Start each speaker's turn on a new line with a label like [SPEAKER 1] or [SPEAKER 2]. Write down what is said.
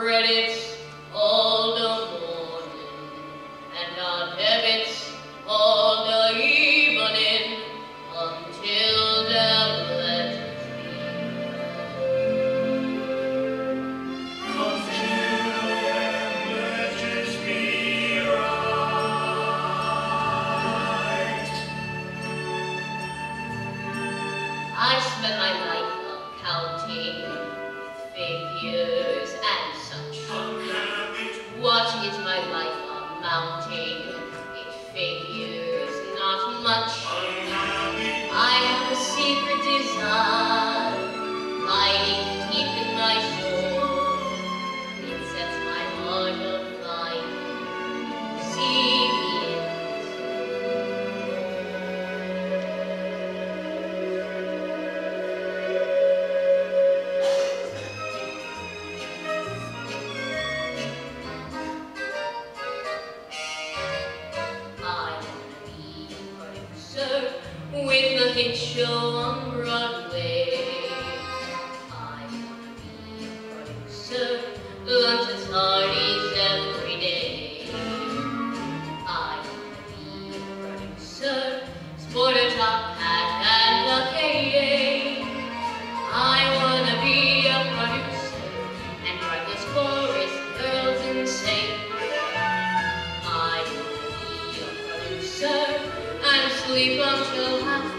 [SPEAKER 1] credits all the morning, and our debits all the evening, until the letters be right. I spend my life counting figures and such. What is my life amounting? It figures not much. I have a secret desire hiding deep in my soul. It sets my heart afire. See me with the hit show on Broadway. I want to be a producer, lunch at parties every day. I want to be a producer, sport a top hat and a KA. I want to be a producer and write this chorus girls insane. I want to be a producer and sleep until half